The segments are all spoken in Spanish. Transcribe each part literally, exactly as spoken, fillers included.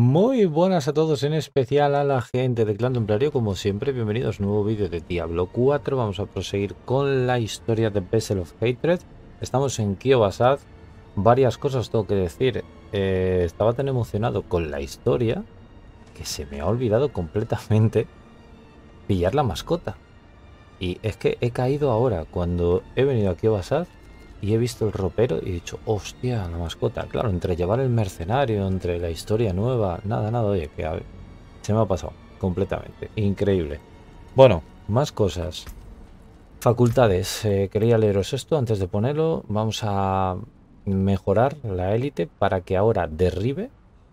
Muy buenas a todos, en especial a la gente de Clan Templario, como siempre, bienvenidos a un nuevo vídeo de Diablo cuatro. Vamos a proseguir con la historia de Vessel of Hatred. Estamos en Kiyo-Basad. Varias cosas tengo que decir. Eh, estaba tan emocionado con la historia que se me ha olvidado completamente pillar la mascota. Y es que he caído ahora, cuando he venido a Kiyo-Basad y he visto el ropero y he dicho, hostia, la mascota. Claro, entre llevar el mercenario, entre la historia nueva, nada, nada, oye, que a ver, se me ha pasado completamente. Increíble. Bueno, más cosas. Facultades. Eh, quería leeros esto antes de ponerlo. Vamos a mejorar la élite para que ahora derribe.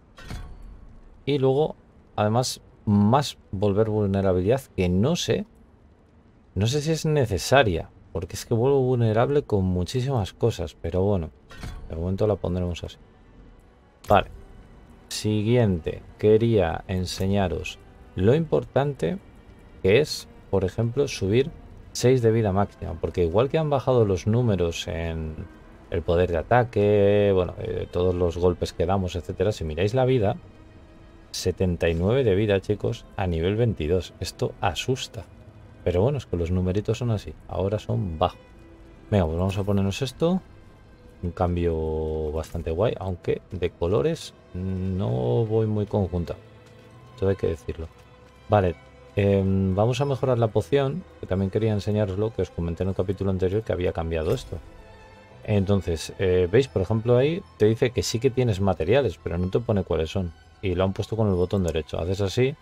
Y luego, además, más volver vulnerabilidad, que no sé. No sé si es necesaria. Porque es que vuelvo vulnerable con muchísimas cosas. Pero bueno, de momento la pondremos así. Vale. Siguiente. Quería enseñaros lo importante que es, por ejemplo, subir seis de vida máxima. Porque igual que han bajado los números en el poder de ataque, bueno, eh, todos los golpes que damos, etcétera. Si miráis la vida, setenta y nueve de vida, chicos, a nivel veintidós. Esto asusta. Pero bueno, es que los numeritos son así. Ahora son bajos. Venga, pues vamos a ponernos esto. Un cambio bastante guay. Aunque de colores no voy muy conjunta. Esto hay que decirlo. Vale. Eh, vamos a mejorar la poción. Que también quería enseñaroslo. Que os comenté en el capítulo anterior que había cambiado esto. Entonces, eh, veis, por ejemplo, ahí te dice que sí que tienes materiales. Pero no te pone cuáles son. Y lo han puesto con el botón derecho. Haces así.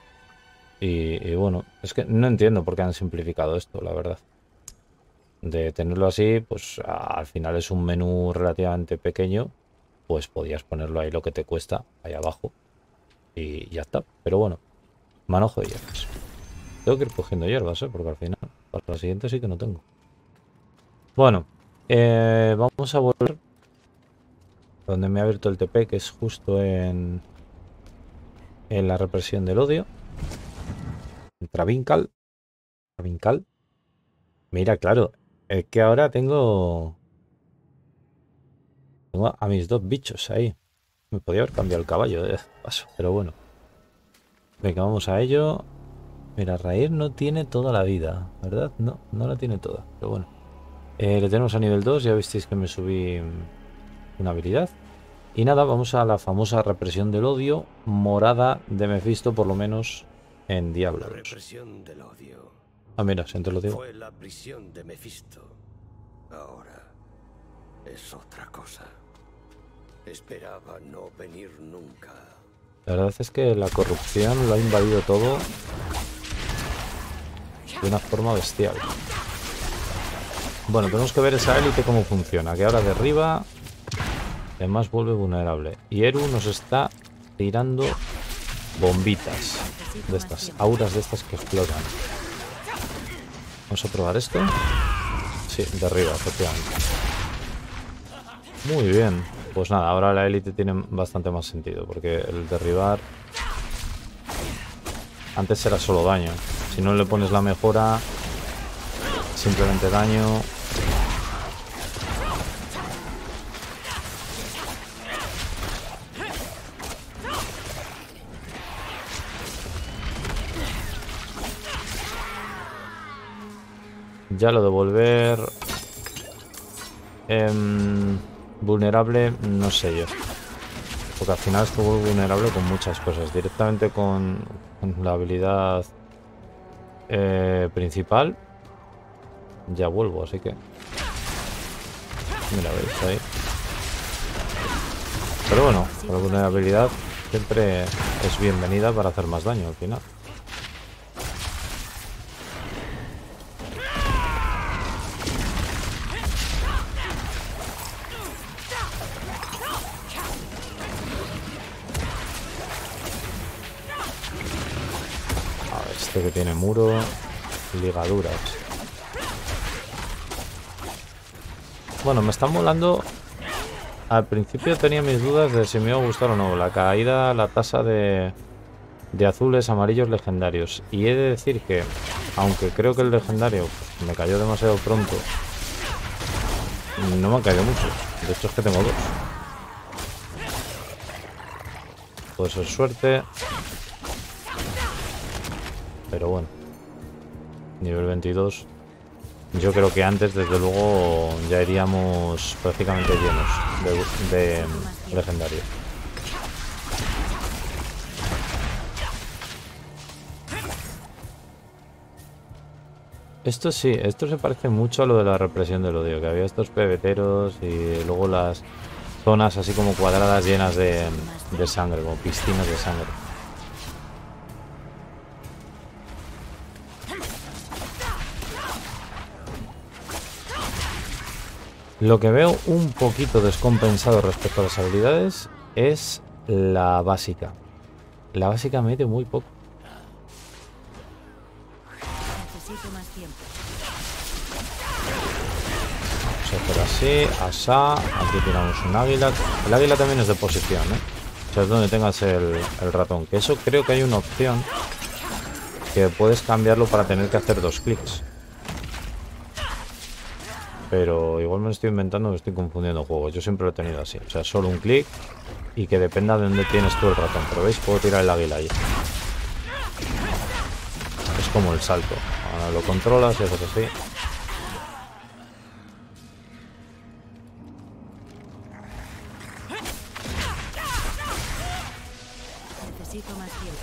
Y, y bueno, es que no entiendo por qué han simplificado esto, la verdad. De tenerlo así, pues a, al final es un menú relativamente pequeño. Pues podías ponerlo ahí lo que te cuesta, ahí abajo. Y ya está. Pero bueno, manojo de hierbas. Tengo que ir cogiendo hierbas, ¿eh? Porque al final, para la siguiente sí que no tengo. Bueno, eh, vamos a volver donde me ha abierto el T P, que es justo en, en la represión del odio. En Travincal. Travincal. Mira, claro, es que ahora tengo, tengo a mis dos bichos ahí. Me podía haber cambiado el caballo de paso, pero bueno. Venga, vamos a ello. Mira, Raír no tiene toda la vida, ¿verdad? No, no la tiene toda, pero bueno. Eh, le tenemos a nivel dos, ya visteis que me subí una habilidad. Y nada, vamos a la famosa represión del odio, morada de Mephisto, por lo menos en Diablo. La represión del odio. Ah, mira, si te lo digo. Fue la prisión de Mephisto. Ahora es otra cosa. Esperaba no venir nunca. La verdad es que la corrupción lo ha invadido todo de una forma bestial. Bueno, tenemos que ver esa élite cómo funciona. Que ahora derriba, además vuelve vulnerable. Y Eru nos está tirando bombitas de estas, auras de estas que explotan. Vamos a probar esto. Sí, derriba, efectivamente. Muy bien. Pues nada, ahora la élite tiene bastante más sentido. Porque el derribar antes era solo daño. Si no le pones la mejora, simplemente daño. Ya lo de volver eh, vulnerable, no sé yo. Porque al final estoy vulnerable con muchas cosas. Directamente con, con la habilidad eh, principal. Ya vuelvo, así que... Mira, veis ahí. Pero bueno, la vulnerabilidad siempre es bienvenida para hacer más daño al final. Este que tiene muro, ligaduras. Bueno, me están molando. Al principio tenía mis dudas de si me iba a gustar o no. La caída, la tasa de, de azules, amarillos legendarios. Y he de decir que, aunque creo que el legendario pues, me cayó demasiado pronto, no me han caído muchos. De hecho es que tengo dos. puede ser suerte. Pero bueno. Nivel veintidós. Yo creo que antes, desde luego, ya iríamos prácticamente llenos de, de legendario. Esto sí, esto se parece mucho a lo de la represión del odio, que había estos pebeteros y luego las zonas así como cuadradas llenas de, de sangre, como piscinas de sangre. Lo que veo un poquito descompensado respecto a las habilidades es la básica. La básica mete muy poco. Vamos a hacer así, asá. Aquí tiramos un águila. El águila también es de posición, ¿eh? O sea, es donde tengas el, el ratón. Que eso creo que hay una opción que puedes cambiarlo para tener que hacer dos clics. Pero igual me lo estoy inventando, me estoy confundiendo juegos. Yo siempre lo he tenido así. O sea, solo un clic y que dependa de dónde tienes tú el ratón. Pero veis, puedo tirar el águila ahí. Es como el salto. Ahora lo controlas y haces así. Necesito más tiempo.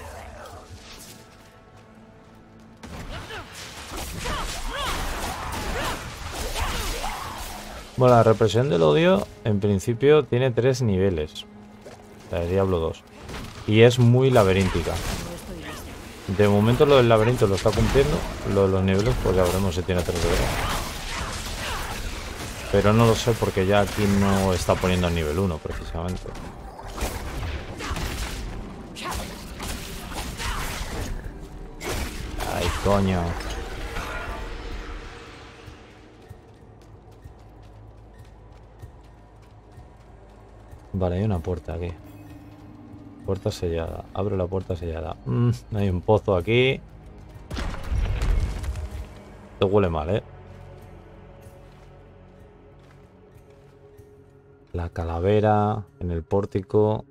Bueno, la represión del odio en principio tiene tres niveles. La de Diablo dos. Y es muy laberíntica. De momento lo del laberinto lo está cumpliendo. Lo de los niveles pues ya veremos si tiene tres niveles. Pero no lo sé porque ya aquí no está poniendo el nivel uno precisamente. Ay, coño. Vale, hay una puerta aquí. Puerta sellada. Abre la puerta sellada. Mm, hay un pozo aquí. Esto huele mal, ¿eh? La calavera en el pórtico.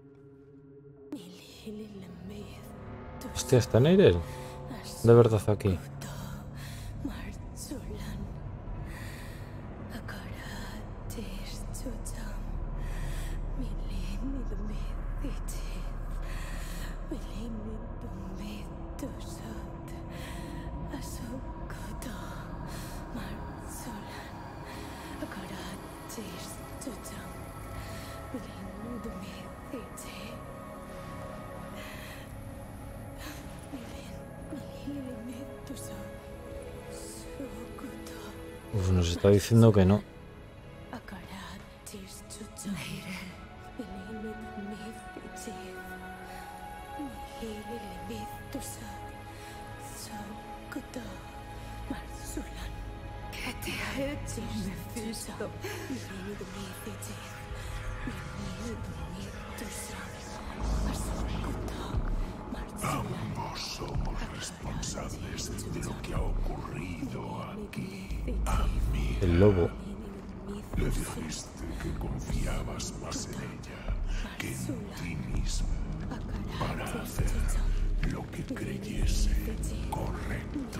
Hostia, ¿está Neyrel? De verdad aquí. Uf, nos está diciendo que no. ¿Qué te ha hecho, Mephisto? Ambos somos responsables de lo que ha ocurrido aquí. A mí El lobo. le dijiste que confiabas más en ella que en ti mismo para hacer lo que creyese correcto.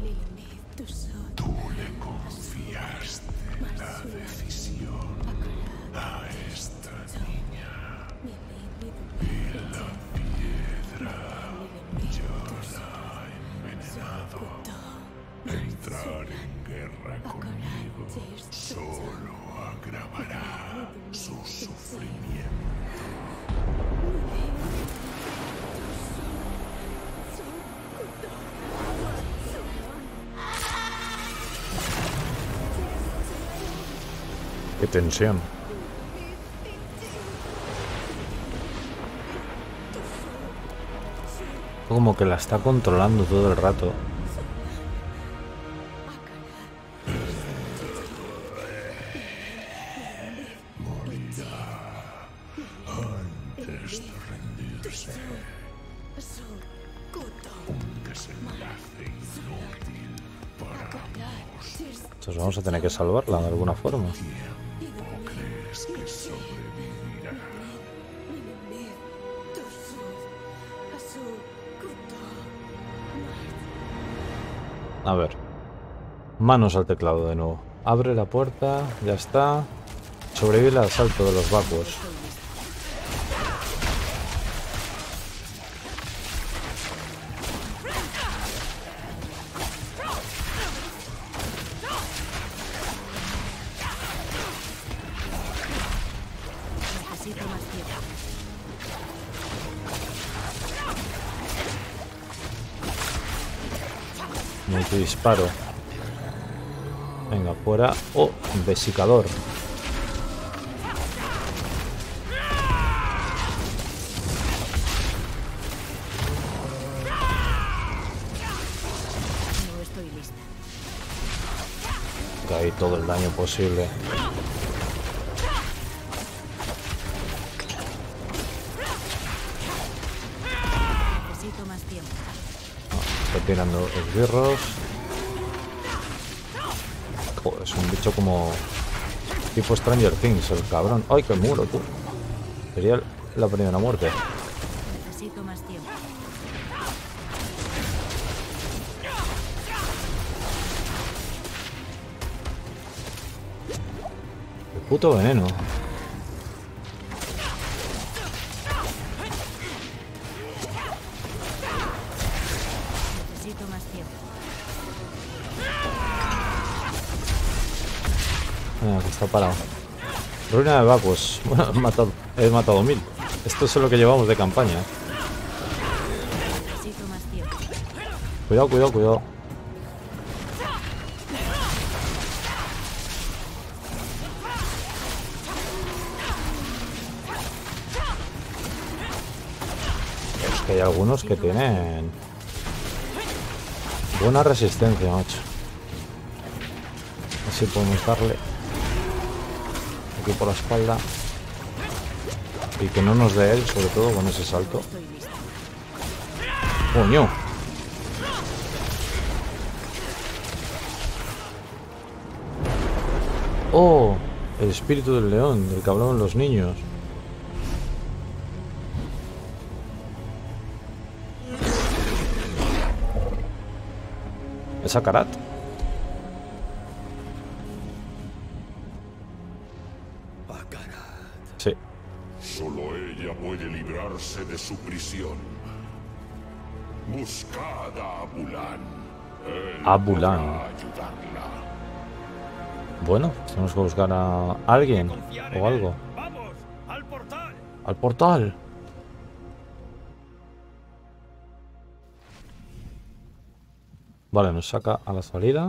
Tú le confiaste la decisión a esta niña y la piedra yo la he envenenado. Entrar en guerra conmigo solo agravará su sufrimiento. Qué tensión. Como que la está controlando todo el rato. Antes de rendirse, un desenlace inútil para ambos. Entonces vamos a tener que salvarla de alguna forma. ¿Tiempo crees que sobrevivirá? A ver. Manos al teclado de nuevo. Abre la puerta, ya está. Sobrevive al asalto de los vacuos. Necesito más tiempo. Multidisparo. Venga, fuera. Oh, vesicador. No estoy lista. Caí todo el daño posible. Necesito más tiempo. Está tirando esbirros. Joder, es un bicho como tipo Stranger Things, el cabrón. ¡Ay, qué muro, tú! Sería la primera muerte. Necesito más tiempo. El puto veneno. Necesito más tiempo. Ah, que está parado. Ruina de vacuos. Bueno, he matado, he matado mil. Esto es lo que llevamos de campaña. Necesito más tiempo. Cuidado, cuidado, cuidado. Es que hay algunos que tienen buena resistencia, macho. Así podemos darle aquí por la espalda y que no nos dé él, sobre todo con ese salto. Estoy lista. ¡Coño! ¡Oh! El espíritu del león, del que hablaban los niños. ¿Es Akarat? Akarat. Sí. Solo ella puede librarse de su prisión. Buscad a Abulan. Él Abulan. podrá ayudarla. Bueno, tenemos que buscar a alguien o algo. ¡Vamos! ¡Al portal! ¡Al portal! Vale, nos saca a la salida.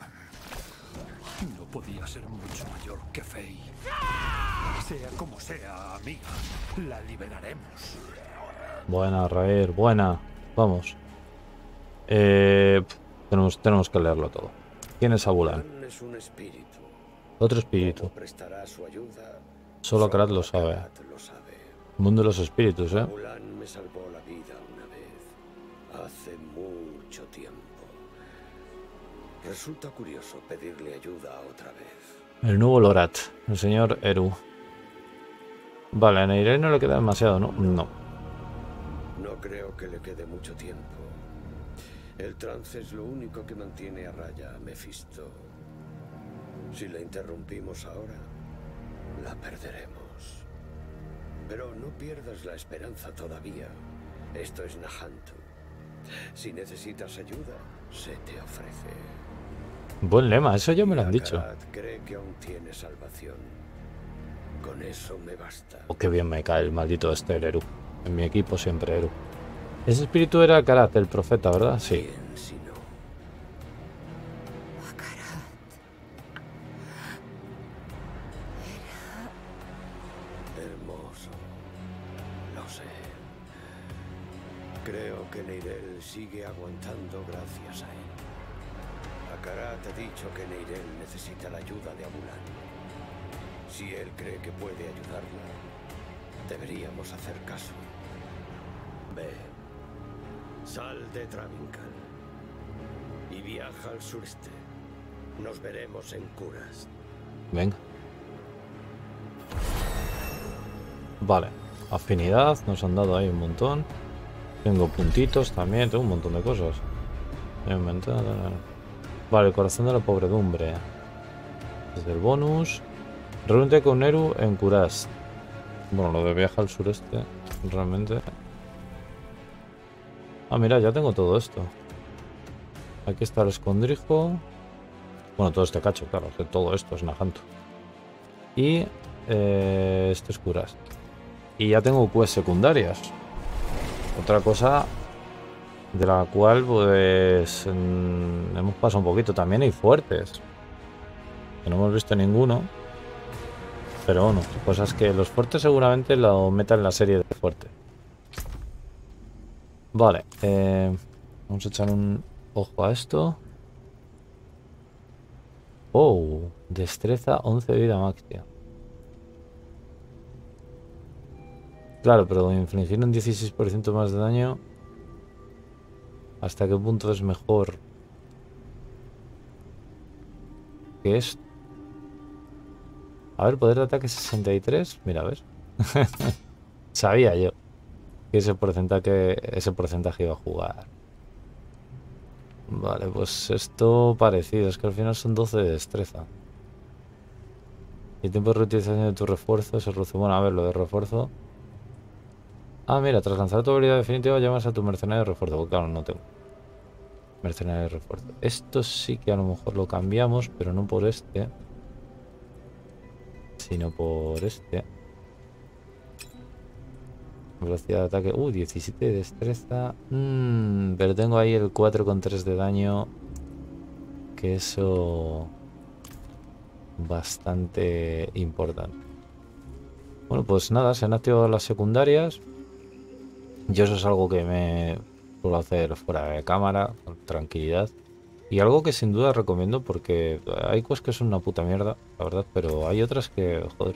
No podía ser mucho mayor que Faye. Sea como sea, amiga, la liberaremos. Buena, Raer, buena. Vamos. Eh, tenemos, tenemos que leerlo todo. ¿Quién es Abulan? Abulan es un espíritu. Otro espíritu. ¿Cómo prestará su ayuda? Solo Akarat lo sabe. Akarat lo sabe. Mundo de los espíritus, ¿eh? Abulan me salvó la vida una vez. Hace mucho tiempo. Resulta curioso pedirle ayuda otra vez. El nuevo Lorat, el señor Eru. Vale, a Neyre no le queda demasiado, ¿no? No. No creo que le quede mucho tiempo. El trance es lo único que mantiene a raya a Mephisto. Si la interrumpimos ahora, la perderemos. Pero no pierdas la esperanza todavía. Esto es Nahantu. Si necesitas ayuda, se te ofrece. Buen lema, eso ya me lo han dicho. Akarat cree que aún tiene salvación. Con eso me basta. Oh, qué bien me cae el maldito este el Eru. En mi equipo siempre Eru. Ese espíritu era Akarat, el profeta, ¿verdad? Sí. ¿Quién si no? Akarat. Hermoso. Lo sé. Creo que Neirel sigue aguantando gracias a él. Akarat ha dicho que Neirel necesita la ayuda de Abulan. Si él cree que puede ayudarla, deberíamos hacer caso. Ve, sal de Travincal y viaja al sureste. Nos veremos en Curas. Venga. Vale. Afinidad, nos han dado ahí un montón. Tengo puntitos también, tengo un montón de cosas. Inventar. Vale, el corazón de la pobredumbre. Desde el bonus. Reúnete con Neru en Kurast. Bueno, lo de viaje al sureste, realmente. Ah, mira, ya tengo todo esto. Aquí está el escondrijo. Bueno, todo este cacho, claro. Que todo esto es Najanto. Y eh, esto es Kurast. Y ya tengo quests secundarias. Otra cosa de la cual, pues, en, hemos pasado un poquito. También hay fuertes. Que no hemos visto ninguno. Pero bueno, cosas que los fuertes seguramente lo metan en la serie de fuertes. Vale, eh, vamos a echar un ojo a esto. Oh, destreza once de vida máxima. Claro, pero infligir un dieciséis por ciento más de daño. ¿Hasta qué punto es mejor que esto? A ver, poder de ataque sesenta y tres. Mira, a ver. Sabía yo que ese porcentaje, ese porcentaje iba a jugar. Vale, pues esto parecido. Es que al final son doce de destreza. Y el tiempo de reutilización de tu refuerzo se reduce. Bueno, a ver, lo de refuerzo. Ah, mira, tras lanzar tu habilidad definitiva llamas a tu mercenario de refuerzo. Porque claro, no tengo mercenario de refuerzo. Esto sí que a lo mejor lo cambiamos, pero no por este, sino por este. Velocidad de ataque. Uh, diecisiete de destreza. Mm, pero tengo ahí el cuatro coma tres de daño. Que eso... bastante importante. Bueno, pues nada, se han activado las secundarias. Yo eso es algo que me suelo hacer fuera de cámara, con tranquilidad. Y algo que sin duda recomiendo porque hay cosas que son una puta mierda, la verdad, pero hay otras que, joder,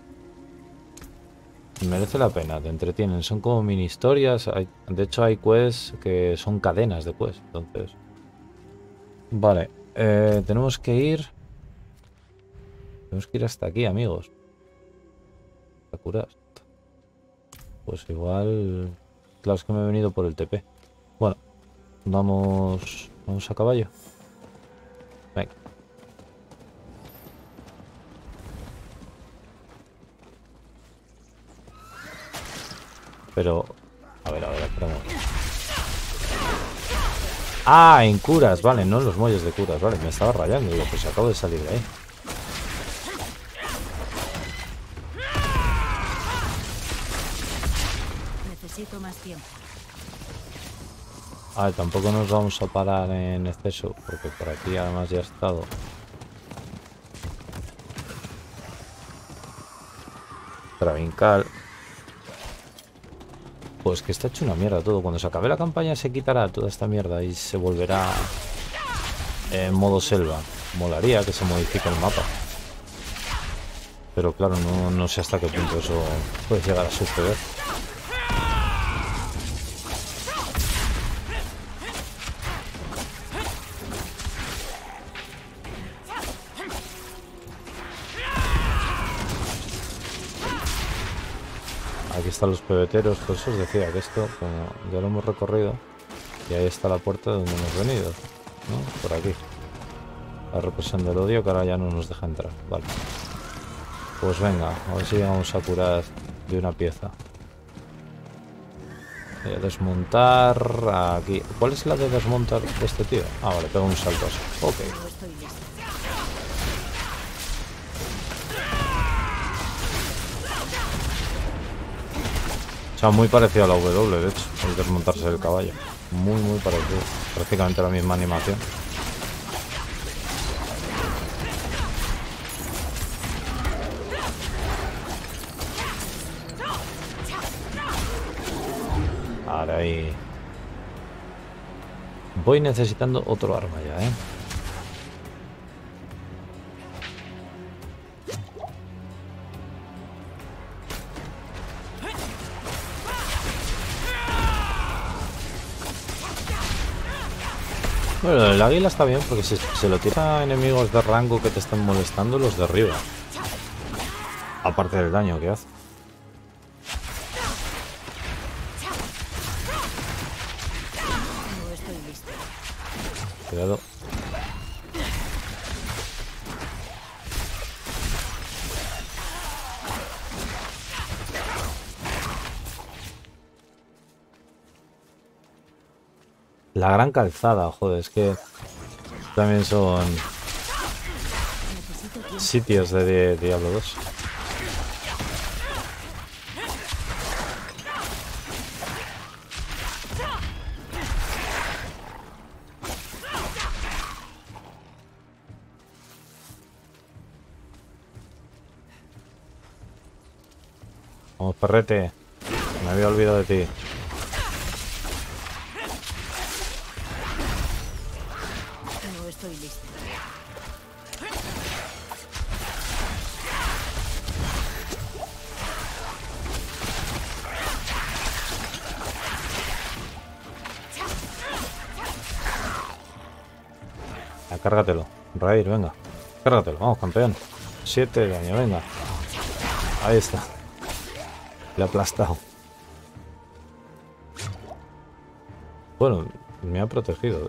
merece la pena, te entretienen. Son como mini historias. Hay, de hecho hay quests que son cadenas de quests, entonces... Vale, eh, tenemos que ir... Tenemos que ir hasta aquí, amigos. ¿Te curas? Pues igual... Claro, es que me he venido por el T P. Bueno, vamos... Vamos a caballo. Venga. Pero... A ver, a ver, espera. Ah, en curas, vale, no en los muelles de curas, vale, me estaba rayando, digo, pues acabo de salir de ahí. Necesito más tiempo. A ver, tampoco nos vamos a parar en exceso, porque por aquí además ya he estado. Travincal. Pues que está hecho una mierda todo. Cuando se acabe la campaña se quitará toda esta mierda y se volverá en modo selva. Molaría que se modifique el mapa. Pero claro, no, no sé hasta qué punto eso puede llegar a suceder. Aquí están los pebeteros, por eso os decía que esto, como ya lo hemos recorrido, y ahí está la puerta de donde hemos venido, ¿no? Por aquí. La represión del odio que ahora ya no nos deja entrar. Vale. Pues venga, a ver si vamos a curar de una pieza. Voy a desmontar aquí. ¿Cuál es la de desmontar de este tío? Ah, vale, pego un salto así. Ok. O sea, muy parecido a la W, de hecho, el desmontarse del caballo. Muy, muy parecido. Prácticamente la misma animación. Ahora ahí. Voy necesitando otro arma ya, ¿eh? Bueno, el águila está bien porque si se lo tira a enemigos de rango que te están molestando, los derriba. Aparte del daño que hace. No estoy listo. Cuidado. La gran calzada, joder, es que también son Necesito tiempo. sitios de, de Diablo dos. Vamos, perrete. Me había olvidado de ti. No estoy lista. Ya, cárgatelo. Raid, venga. Cárgatelo. Vamos, campeón. siete de daño, venga. Ahí está. Le ha aplastado. Bueno, me ha protegido.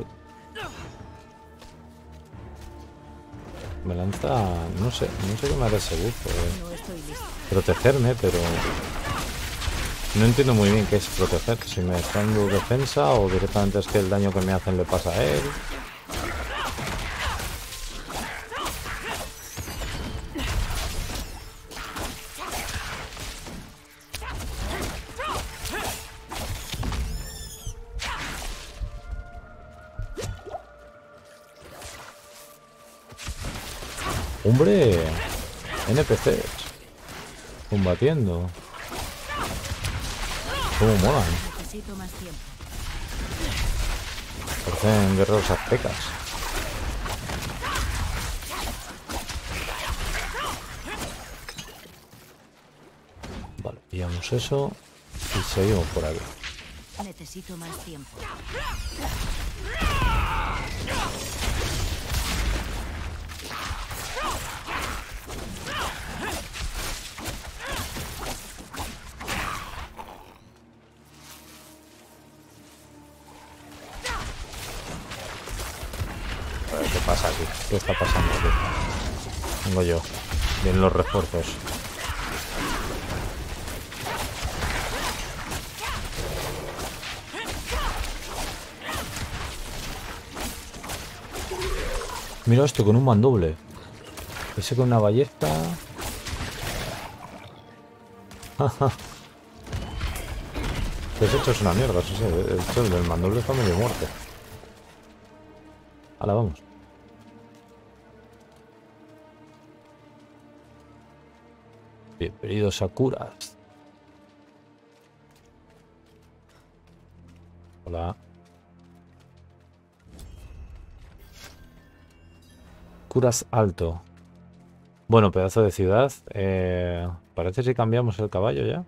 Me lanza... No sé, no sé qué me hará ese buzo. eh. No estoy lista. Protegerme, pero... No entiendo muy bien qué es proteger. Si me está dando defensa o directamente es que el daño que me hacen le pasa a él. ¡Hombre! N P Cs. Combatiendo. ¿Cómo molan? Necesito más tiempo. Parecen guerreros aztecas. Vale, pillamos eso y seguimos por aquí. Necesito más tiempo. A ver, ¿qué pasa aquí? ¿Qué está pasando aquí? Tengo yo. Vienen los refuerzos. Mira esto con un mandoble. Ese con una ballesta. Pues esto es una mierda, eso sí. Esto del mandoble está medio muerto. Ahora vamos. Bienvenidos a Curas. Hola. Curas alto. Bueno, pedazo de ciudad. Eh, parece si cambiamos el caballo ya.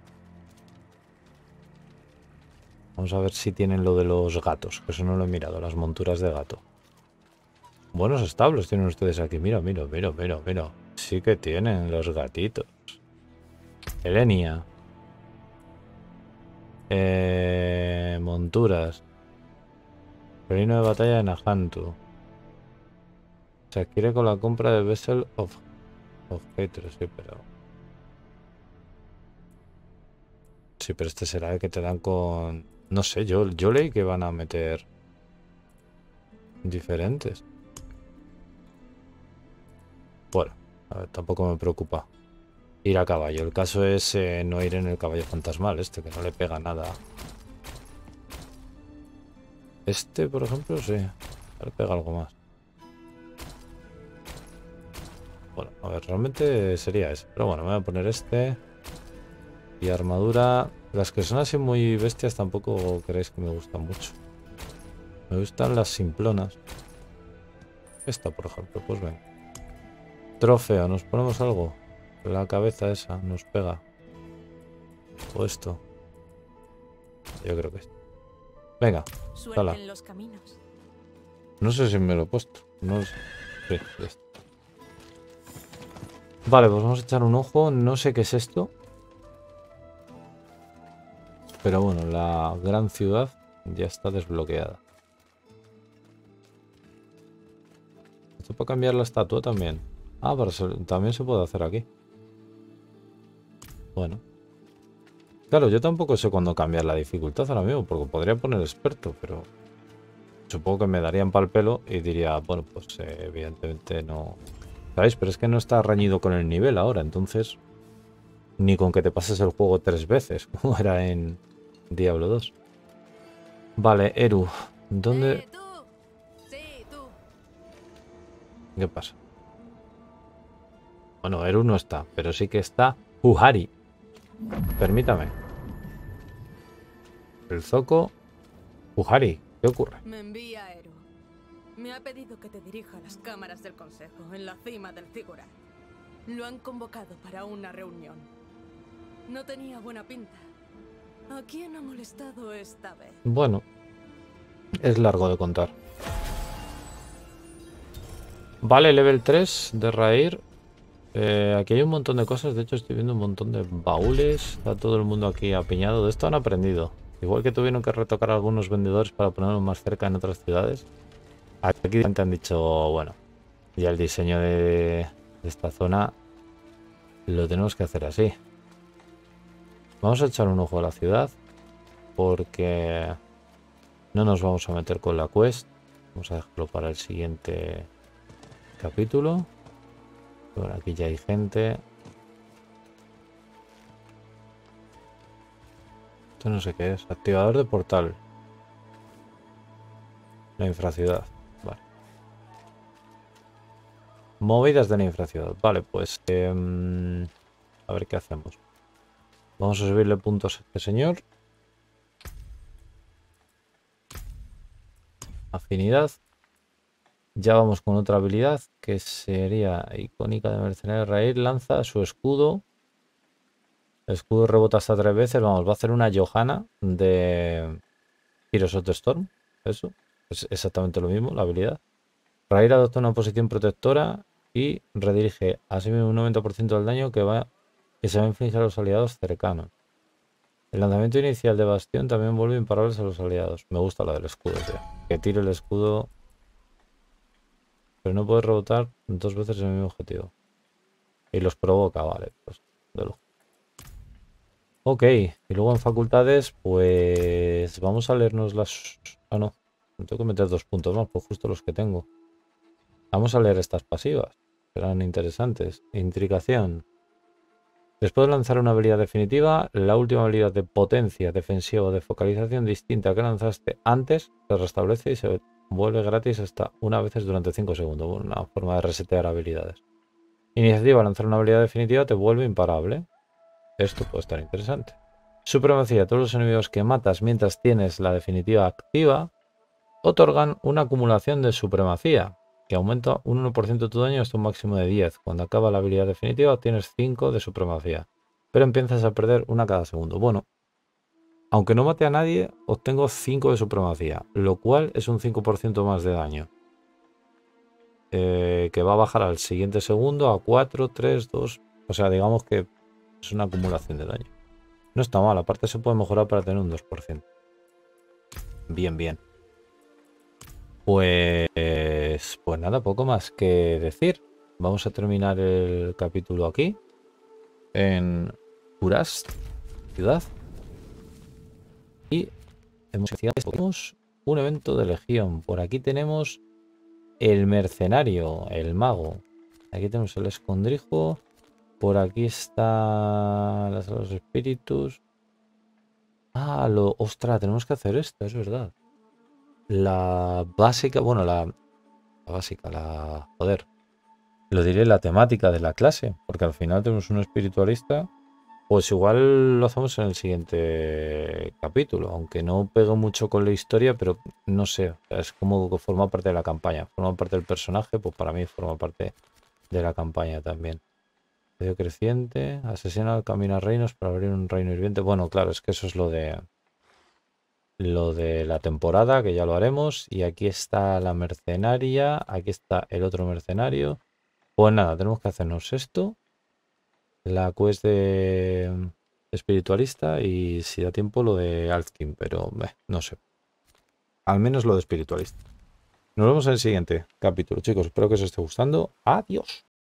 Vamos a ver si tienen lo de los gatos, que eso no lo he mirado, las monturas de gato. Buenos establos tienen ustedes aquí. Mira, mira, mira, mira, mira. Sí que tienen los gatitos. Elenia. Eh, monturas. Reino de batalla de Nahantu. Se adquiere con la compra de Vessel of, of Hatred, sí, pero... Sí, pero este será el que te dan con... No sé, yo, yo leí que van a meter... diferentes. Bueno, a ver, tampoco me preocupa ir a caballo. El caso es eh, no ir en el caballo fantasmal, este, que no le pega nada. Este, por ejemplo, sí. Le pega algo más. Bueno, a ver, realmente sería ese. Pero bueno, me voy a poner este. Y armadura. Las que son así muy bestias tampoco creéis que me gustan mucho. Me gustan las simplonas. Esta, por ejemplo, pues ven. Trofeo, ¿nos ponemos algo? La cabeza esa nos pega. O esto. Yo creo que es. Venga, Suerte hala. en los caminos. No sé si me lo he puesto. No sé. Sí, ya está. Vale, pues vamos a echar un ojo. No sé qué es esto. Pero bueno, la gran ciudad ya está desbloqueada. Esto para cambiar la estatua también. Ah, pero se, también se puede hacer aquí. Bueno. Claro, yo tampoco sé cuándo cambiar la dificultad ahora mismo, porque podría poner experto, pero... supongo que me darían pal pelo y diría, bueno, pues eh, evidentemente no... ¿Sabéis? Pero es que no está reñido con el nivel ahora, entonces... Ni con que te pases el juego tres veces, como era en Diablo dos. Vale, Eru, ¿dónde...? Eh, tú. Sí, tú. ¿Qué pasa? Bueno, Eru no está, pero sí que está Uhari. Permítame. El Zoco... Uhari, ¿qué ocurre? Me envía Eru. Me ha pedido que te dirija a las cámaras del consejo, en la cima del Ziggurat. Lo han convocado para una reunión. No tenía buena pinta. ¿A quién ha molestado esta vez? Bueno, es largo de contar. Vale, level tres de Rair. Eh, aquí hay un montón de cosas. De hecho, estoy viendo un montón de baúles. Está todo el mundo aquí apiñado. De esto han aprendido. Igual que tuvieron que retocar a algunos vendedores para ponerlos más cerca en otras ciudades. Aquí te han dicho, bueno, ya el diseño de, de esta zona lo tenemos que hacer así. Vamos a echar un ojo a la ciudad porque no nos vamos a meter con la quest. Vamos a dejarlo para el siguiente capítulo. Bueno, aquí ya hay gente. Esto no sé qué es. Activador de portal. La infraciudad. Vale. Movidas de la infraciudad. Vale, pues... Eh, a ver qué hacemos. Vamos a subirle puntos a este señor. Afinidad. Ya vamos con otra habilidad que sería icónica de mercenario. Raír lanza su escudo. El escudo rebota hasta tres veces. Vamos, va a hacer una Johanna de Heroes of the Storm. Eso. Es exactamente lo mismo, la habilidad. Raír adopta una posición protectora y redirige así mismo un noventa por ciento del daño que va que se va a infligir a los aliados cercanos. El lanzamiento inicial de Bastión también vuelve imparables a los aliados. Me gusta la del escudo, tío. Que tire el escudo. Pero no puede rebotar dos veces el mismo objetivo. Y los provoca, vale. Pues, de lujo. Ok. Y luego en facultades, pues... Vamos a leernos las... Ah, no. Me tengo que meter dos puntos más, pues justo los que tengo. Vamos a leer estas pasivas. Serán interesantes. Intricación. Después de lanzar una habilidad definitiva, la última habilidad de potencia, defensiva o de focalización distinta que lanzaste antes se restablece y se vuelve gratis hasta una vez durante cinco segundos. Una forma de resetear habilidades. Iniciativa, lanzar una habilidad definitiva te vuelve imparable. Esto puede estar interesante. Supremacía, todos los enemigos que matas mientras tienes la definitiva activa otorgan una acumulación de supremacía que aumenta un uno por ciento de tu daño hasta un máximo de diez. Cuando acaba la habilidad definitiva obtienes cinco de supremacía, pero empiezas a perder una cada segundo. Bueno, aunque no mate a nadie, obtengo cinco de supremacía, lo cual es un cinco por ciento más de daño. Eh, que va a bajar al siguiente segundo a cuatro, tres, dos. O sea, digamos que es una acumulación de daño. No está mal, aparte se puede mejorar para tener un dos por ciento. Bien, bien. Pues, pues nada, poco más que decir. Vamos a terminar el capítulo aquí. En Kurast, ciudad. Y hemos tenemos un evento de legión. Por aquí tenemos el mercenario, el mago. Aquí tenemos el escondrijo. Por aquí está las los espíritus. Ah, lo. Ostras, tenemos que hacer esto, es verdad. La básica, bueno, la, la básica, la... Joder. Lo diré, la temática de la clase. Porque al final tenemos un espiritualista. Pues igual lo hacemos en el siguiente capítulo. Aunque no pego mucho con la historia, pero no sé. Es como que forma parte de la campaña. Forma parte del personaje, pues para mí forma parte de la campaña también. Medio creciente. Asesina al camino a reinos para abrir un reino hirviente. Bueno, claro, es que eso es lo de... Lo de la temporada, que ya lo haremos. Y aquí está la mercenaria. Aquí está el otro mercenario. Pues nada, tenemos que hacernos esto. La quest de espiritualista. Y si da tiempo lo de Alfkin. Pero eh, no sé. Al menos lo de espiritualista. Nos vemos en el siguiente capítulo, chicos. Espero que os esté gustando. Adiós.